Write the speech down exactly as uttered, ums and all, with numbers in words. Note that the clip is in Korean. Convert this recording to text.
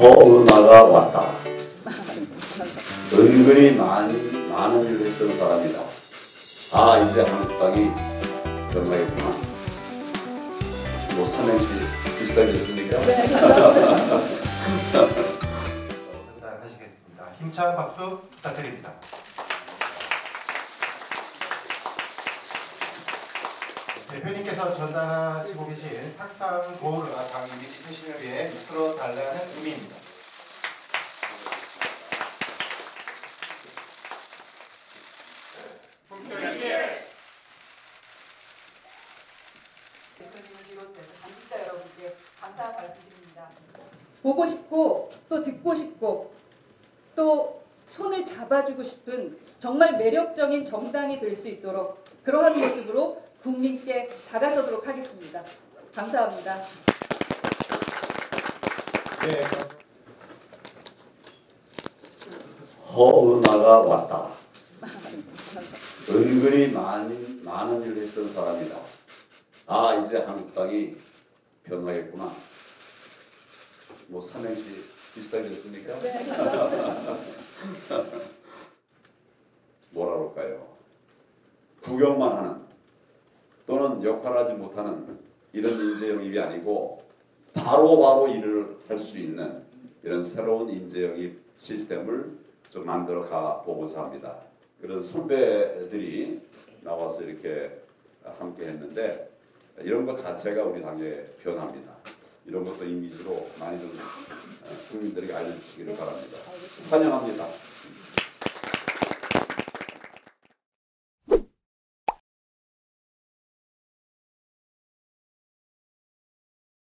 허은하가 왔다. 은근히 많이, 많은 일을 했던 사람이다. 아, 이제 한국당이 변화했구나. 뭐 삼행시 비슷하겠습니까? 네, 감사합니다. 전달하시겠습니다. 힘찬 박수 부탁드립니다. 대표님께서 전달하시고 계신 탁상 도우르가 당 이미지 쇄신을 위해 이끌어 달라는 의미입니다. 대표님을 비롯해서 당직자 여러분께 감사 말씀드립니다. 보고 싶고 또 듣고 싶고 또 손을 잡아주고 싶은 정말 매력적인 정당이 될 수 있도록 그러한 모습으로 국민께 다가서도록 하겠습니다. 감사합니다. 네, 허은하가 왔다. 은근히 많이, 많은 일을 했던 사람이다. 아, 이제 한국당이 변화했구나. 뭐 삼행시 비슷하겠습니까? 네, 감사합니다. 뭐라 그럴까요? 구경만 하는 또는 역할하지 못하는 이런 인재 영입이 아니고 바로바로 바로 일을 할 수 있는 이런 새로운 인재 영입 시스템을 좀 만들어 가 보고자 합니다. 그런 선배들이 나와서 이렇게 함께 했는데 이런 것 자체가 우리 당의 변화입니다. 이런 것도 이미지로 많이들 국민들에게 알려주시기를 바랍니다. 환영합니다.